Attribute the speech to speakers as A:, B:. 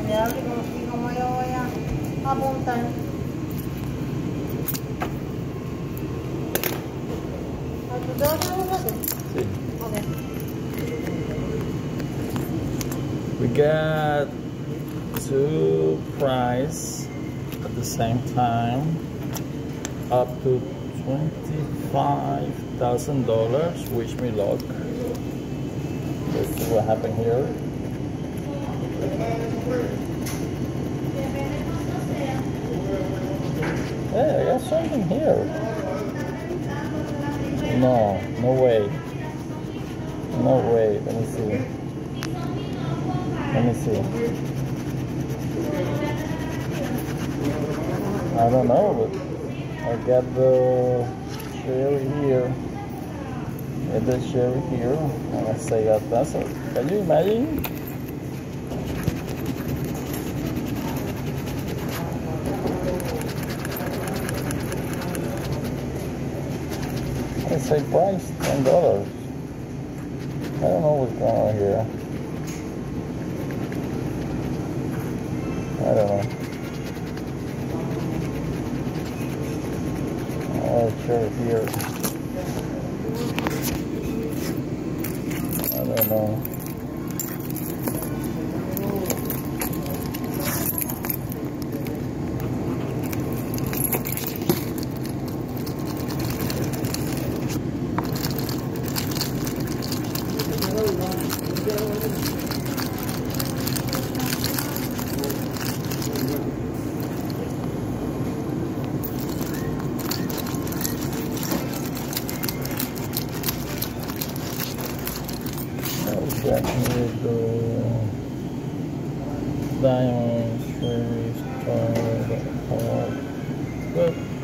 A: cambiarle como si como yo voy a apuntar. ¿Tú te vas a hacer un rato?
B: Sí.
A: Okay.
B: We got two price at the same time, up to $25,000. Wish me luck. Let's see what happened here. Hey, I got something here. No, no way. No way. Let me see. Let me see. I don't know, but I got the cherry here. Get the cherry here. And I say that that's it. Can you imagine? I say price $10. I don't know what's going on here. I don't know. Oh, sure here. I don't know. Got here the diamond, cherry, star, but